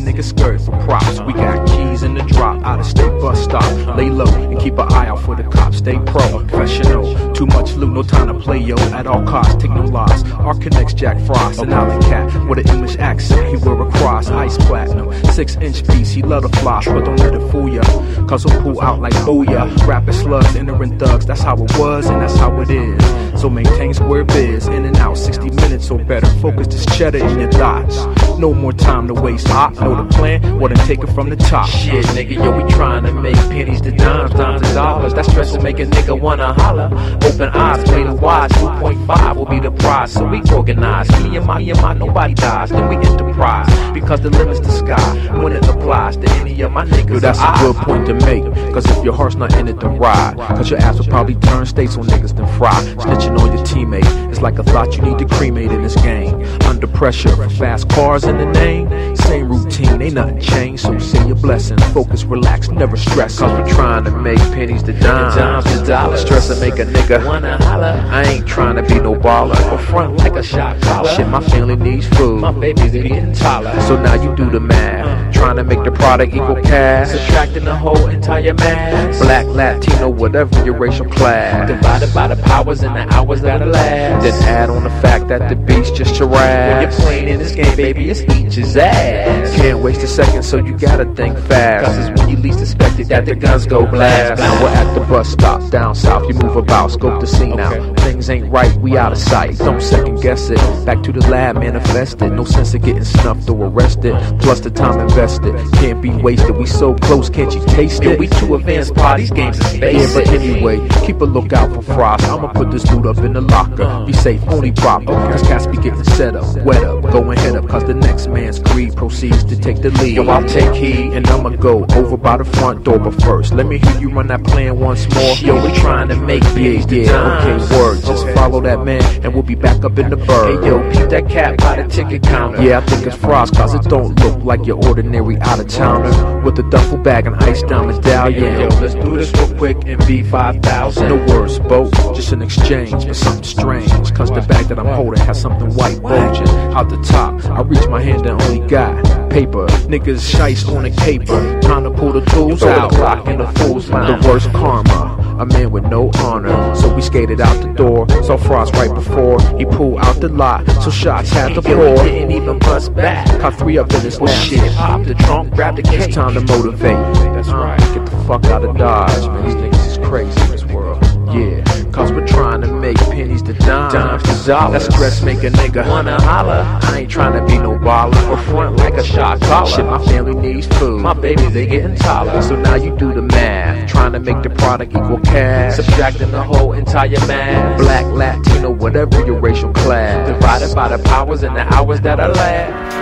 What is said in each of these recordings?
nigga skirt for props. We got keys in the drop, out of state bus stop. Lay low and keep an eye out for the cops. Stay professional, too much loot, no time to play, yo. At all costs, take no loss. Our connects Jack Frost, an island cat with an English accent. He wear a cross, ice platinum, 6-inch piece. He love the floss, but don't let it fool ya, cause he'll pull out like booyah. Rapping slugs, entering thugs, that's how it was and that's how it is. So maintain square biz, in and out, 60 minutes or better. Focus this cheddar in your thoughts. No more time to waste. I know the plan, well then take it from the top. Shit, nigga, yo, we tryna make pennies to dimes, dimes to dollars. That stress will make a nigga wanna holler. Open eyes, play the wise, 2.5 will be the prize. So we organize, me and my, nobody dies. Then we enterprise, because the limit's the sky. When it applies to any of my niggas, yo, that's a good point to make. Cause if your heart's not in it, then ride. Cause your ass will probably turn states on niggas, then fry. Snitching on your teammate, it's like a thought you need to cremate in this game. Under pressure, fast cars in the name. Same routine, ain't nothing changed. So say your blessings, focus, relax, never stress. Cause we're trying to make pennies to dimes, dimes to dollars. Stress to make a nigga wanna holler. I ain't trying to be no baller or front like a shot caller. Shit, my family needs food, my babies are getting taller. So now you do the math, trying to make the product equal cash, subtracting the whole entire mass. Black, Latino, whatever your racial class, divided by the powers and the hours that'll last. Then add on the fact that the beat's just your ass. When you're playing in this game, baby, it's each his ass. Can't waste a second, so you gotta think fast. Cause it's when you least expect it that the guns go blast. Now we're at the bus stop, down south, you move about, scope the scene out. Things ain't right, we out of sight, don't second guess it. Back to the lab, manifested, no sense of getting snuffed or arrested. Plus the time invested, can't be wasted. We so close, can't you taste it? Yo, we too advanced, these games are space. Yeah, but anyway, keep a lookout for frost. I'ma put this dude up in the locker. Be safe, only proper, cause cats be getting set up, wet up, going head up, cause the next man's greed proceeds to take the lead. Yo, I'll take heed, and I'ma go over by the front door. But first, let me hear you run that plan once more. Yo, we trying to make pennies to dimes. Okay, word, just follow that man, and we'll be back up in the bird. Hey, yo, peep that cat by the ticket counter. Yeah, I think it's frost, cause it don't look like your ordinary out-of-towner with a duffel bag and ice down medallion. Hey, yo, let's do this real quick and be 5,000. No words spoke, just an exchange, but something strange. Cause the bag that I'm holding has something white bulging out the top. I reach my hand and only got paper. Niggas shice on the caper, time to pull the tools out. The clock in the fool's line. The worst karma, a man with no honor. So we skated out the door, saw Frost right before he pulled out the lot. So shots had to pour. Didn't even bust back. Caught 3 up in his lap. Shit, pop the trunk, grab the cake. It's time to motivate. That's right. Get the fuck out of Dodge, man. These niggas is crazy in this world. Yeah, cause we're trying to make pennies to dimes, dimes to dollars. That stress make a nigga wanna holler. I ain't trying to be no baller or front like a shot caller. Shit, my family needs food, my babies they getting taller. So now you do the math, trying to make the product equal cash, subtracting the whole entire mass. Black, Latino, whatever your racial class, divided by the powers and the hours that are last.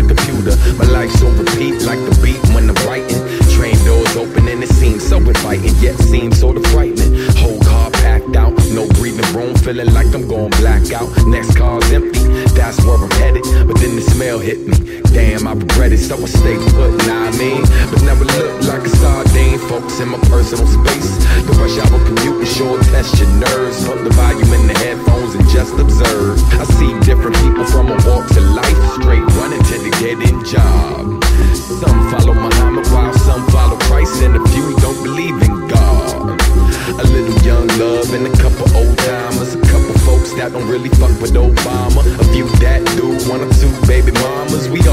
computer. My life's on repeat like the beat when I'm writing. Train doors open and it seems so inviting, yet seems sort of frightening. Whole car packed out, no breathing room, feeling like I'm going blackout. Next car's empty, that's where I'm headed. But then the smell hit me, damn, I regret it, so I stay put, nah I mean. But never look like a sardine, focus in my personal space. The rush hour commute is sure test your nerves. Pump the volume in the headphones and just observe. I see different people from all walks of life, straight running to the dead-end job. Some follow Muhammad while some follow Christ, and a few don't believe in God. A little young love and a couple old timers, a couple folks that don't really fuck with Obama, a few that do, one or two baby mamas. We